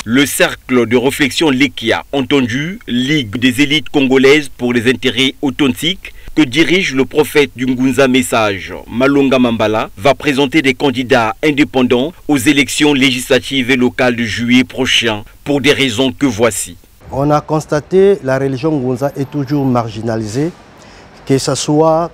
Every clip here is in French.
Le cercle de réflexion Lekia, entendu Ligue des élites congolaises pour les intérêts authentiques, que dirige le prophète du Ngunza Message, Malonga Mambala, va présenter des candidats indépendants aux élections législatives et locales de juillet prochain pour des raisons que voici. On a constaté que la religion Ngunza est toujours marginalisée, que ce soit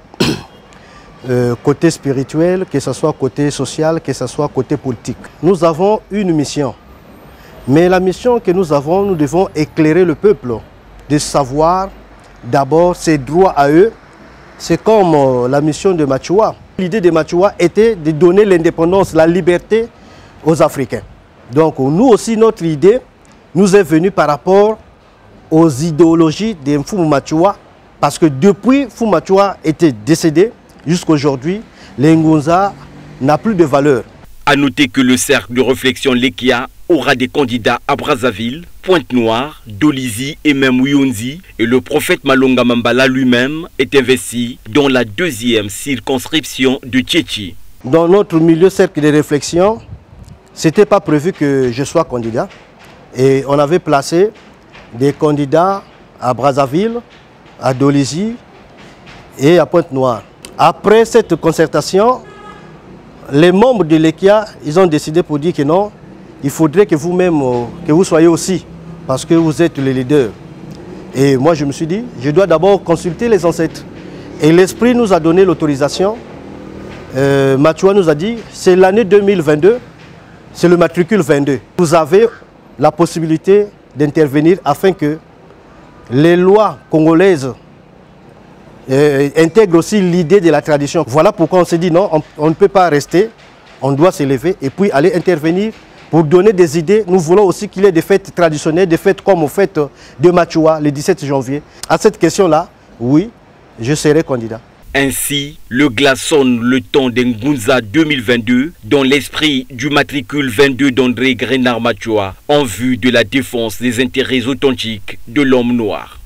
côté spirituel, que ce soit côté social, que ce soit côté politique. Nous avons une mission. Mais la mission que nous avons, nous devons éclairer le peuple, de savoir d'abord ses droits à eux. C'est comme la mission de Machoua. L'idée de Machoua était de donner l'indépendance, la liberté aux Africains. Donc nous aussi, notre idée nous est venue par rapport aux idéologies de Mfumu Machoua, parce que depuis Mfumu Machoua était décédé, jusqu'à aujourd'hui, l'Ngunza n'a plus de valeur. A noter que le cercle de réflexion Lekia aura des candidats à Brazzaville, Pointe-Noire, Dolisie et même Uyonzi, et le prophète Malonga Mambala lui-même est investi dans la 2e circonscription de Tchétchi. Dans notre milieu cercle de réflexion, ce n'était pas prévu que je sois candidat. Et on avait placé des candidats à Brazzaville, à Dolisie et à Pointe-Noire. Après cette concertation, les membres de l'EKIA, ils ont décidé pour dire que non, il faudrait que vous-même, que vous soyez aussi, parce que vous êtes les leaders. Et moi, je me suis dit, je dois d'abord consulter les ancêtres. Et l'Esprit nous a donné l'autorisation. Machoua nous a dit, c'est l'année 2022, c'est le matricule 22. Vous avez la possibilité d'intervenir afin que les lois congolaises intègrent aussi l'idée de la tradition. Voilà pourquoi on s'est dit non, on ne peut pas rester, on doit s'élever et puis aller intervenir pour donner des idées. Nous voulons aussi qu'il y ait des fêtes traditionnelles, des fêtes comme aux fêtes de Machoua le 17 janvier. À cette question-là, oui, je serai candidat. Ainsi, le glaçonne le temps d'Ngunza 2022 dans l'esprit du matricule 22 d'André Grenard Machoua en vue de la défense des intérêts authentiques de l'homme noir.